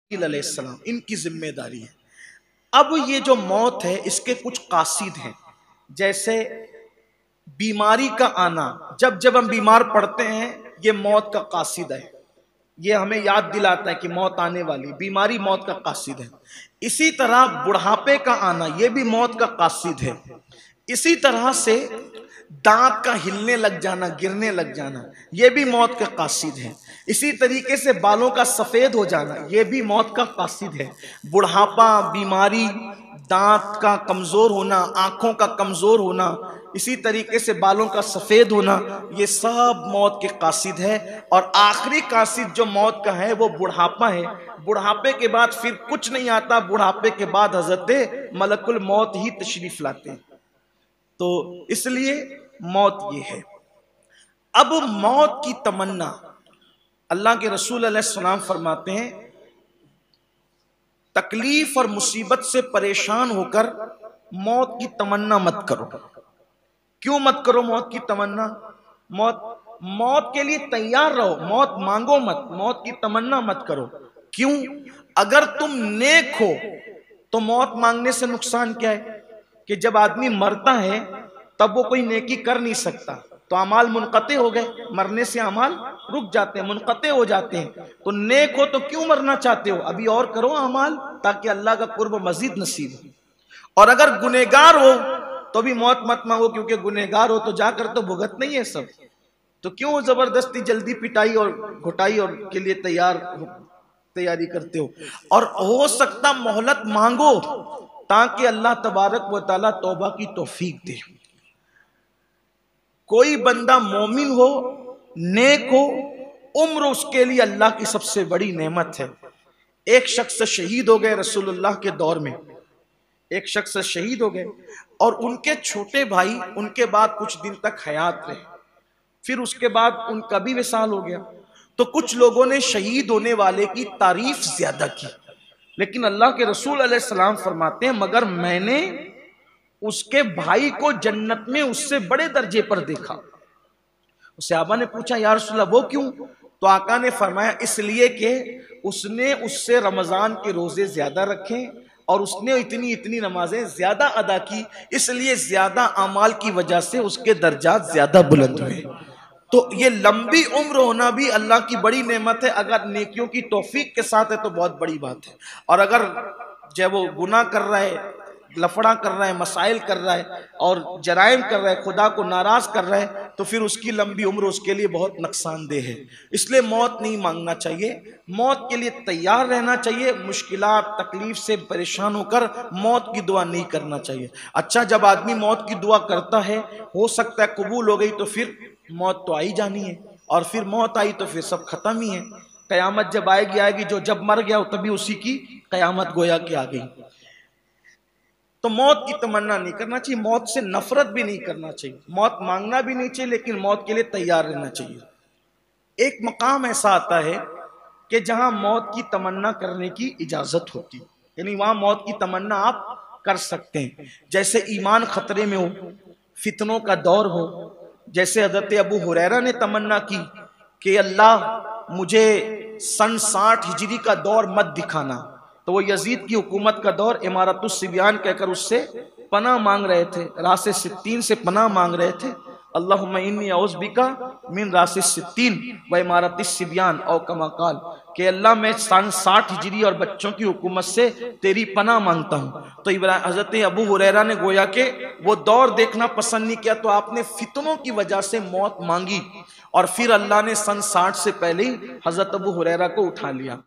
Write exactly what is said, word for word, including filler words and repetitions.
अलैहिस्सलाम, इनकी जिम्मेदारी है। अब ये जो मौत है इसके कुछ कासिद हैं, जैसे बीमारी का आना। जब जब हम बीमार पड़ते हैं ये मौत का कासिद है, ये हमें याद दिलाता है कि मौत आने वाली, बीमारी मौत का कासिद है। इसी तरह बुढ़ापे का आना ये भी मौत का कासिद है। इसी तरह से दांत का हिलने लग जाना, गिरने लग जाना, ये भी मौत का कासिद है। इसी तरीके से बालों का सफेद हो जाना ये भी मौत का कासिद है। बुढ़ापा, बीमारी, दांत का कमजोर होना, आंखों का कमजोर होना, इसी तरीके से बालों का सफेद होना, ये सब मौत के कासिद है। और आखिरी कासिद जो मौत का है वो बुढ़ापा है। बुढ़ापे के बाद फिर कुछ नहीं आता, बुढ़ापे के बाद हजरत मलकुल मौत ही तशरीफ लाते हैं। तो इसलिए मौत ये है। अब मौत की तमन्ना, अल्लाह के रसूल अलैहिस्सलाम फरमाते हैं, तकलीफ और मुसीबत से परेशान होकर मौत की तमन्ना मत करो। क्यों मत करो मौत की तमन्ना? मौत मौत के लिए तैयार रहो, मौत मांगो मत, मौत की तमन्ना मत करो। क्यों? अगर तुम नेक हो तो मौत मांगने से नुकसान क्या है कि जब आदमी मरता है तब वो कोई नेकी कर नहीं सकता, तो अमाल मुनक़ते हो गए, मरने से अमाल रुक जाते हैं, मुनक़ते हो जाते हैं। तो नेक हो तो क्यों मरना चाहते हो? अभी और करो अमाल ताकि अल्लाह का कुर्ब मजीद नसीब हो। और अगर गुनहगार हो तो भी मौत मत मांगो, क्योंकि गुनहगार हो तो जाकर तो भुगत नहीं है सब, तो क्यों जबरदस्ती जल्दी पिटाई और घुटाई और के लिए तैयार तैयारी करते हो? और हो सकता मोहलत मांगो ताकि अल्लाह तबारक व तआला तौबा की तौफीक दे। कोई बंदा मोमिन हो, नेक हो, उम्र उसके लिए अल्लाह की सबसे बड़ी नेमत है। एक शख्स शहीद हो गए रसूलुल्लाह के दौर में, एक शख्स शहीद हो गए और उनके छोटे भाई उनके बाद कुछ दिन तक हयात रहे, फिर उसके बाद उनका भी विसाल हो गया। तो कुछ लोगों ने शहीद होने वाले की तारीफ ज्यादा की, लेकिन अल्लाह के रसूल अलैहिस्सलाम फरमाते हैं मगर मैंने उसके भाई को जन्नत में उससे बड़े दर्जे पर देखा। सहाबा ने पूछा या रसूलल्लाह वो क्यों? तो आका ने फरमाया इसलिए कि उसने उससे रमजान के रोजे ज्यादा रखे और उसने इतनी इतनी नमाजें ज्यादा अदा की, इसलिए ज्यादा अमाल की वजह से उसके दर्जात ज्यादा बुलंद हुए। तो ये लंबी उम्र होना भी अल्लाह की बड़ी नेमत है। अगर नेकियों की तौफीक के साथ है तो बहुत बड़ी बात है, और अगर जब वो गुनाह कर रहा है, लफड़ा कर रहा है, मसाइल कर रहा है और जराइम कर रहा है, खुदा को नाराज कर रहा है, तो फिर उसकी लंबी उम्र उसके लिए बहुत नुकसानदेह है। इसलिए मौत नहीं मांगना चाहिए, मौत के लिए तैयार रहना चाहिए। मुश्किलात तकलीफ से परेशान होकर मौत की दुआ नहीं करना चाहिए। अच्छा, जब आदमी मौत की दुआ करता है, हो सकता है कबूल हो गई तो फिर मौत तो आई जानी है, और फिर मौत आई तो फिर सब खत्म ही है। कयामत जब आएगी आएगी, जो जब मर गया तभी उसी की कयामत गोया की आ गई। तो मौत की तमन्ना नहीं करना चाहिए, मौत से नफरत भी नहीं करना चाहिए, मौत मांगना भी नहीं चाहिए, लेकिन मौत के लिए तैयार रहना चाहिए। एक मकाम ऐसा आता है कि जहां मौत की तमन्ना करने की इजाजत होती है, यानी वहां मौत की तमन्ना आप कर सकते हैं। जैसे ईमान खतरे में हो, फितनों का दौर हो, जैसे हजरत अबू हुरैरा ने तमन्ना की कि अल्लाह मुझे सन साठ हिजरी का दौर मत दिखाना, तो वो यजीद की हुकूमत का दौर इमारतुस सिबियान कहकर उससे पनाह मांग रहे थे, रासे सित्तीन से पनाह मांग रहे थे। अल्लाहुम्मा इन्नी औज़ बिका मिन रासे सित्तीन व इमारतिस सिबियान औ कमा काल, कि अल्लाह मैं सन साठ हिजरी और बच्चों की हुकूमत से तेरी पनाह मांगता हूँ। तो हजरत अबू हुरैरा ने गोया के वो दौर देखना पसंद नहीं किया, तो आपने फितनों की वजह से मौत मांगी और फिर अल्लाह ने सन साठ से पहले ही हजरत अबू हुरैरा को उठा लिया।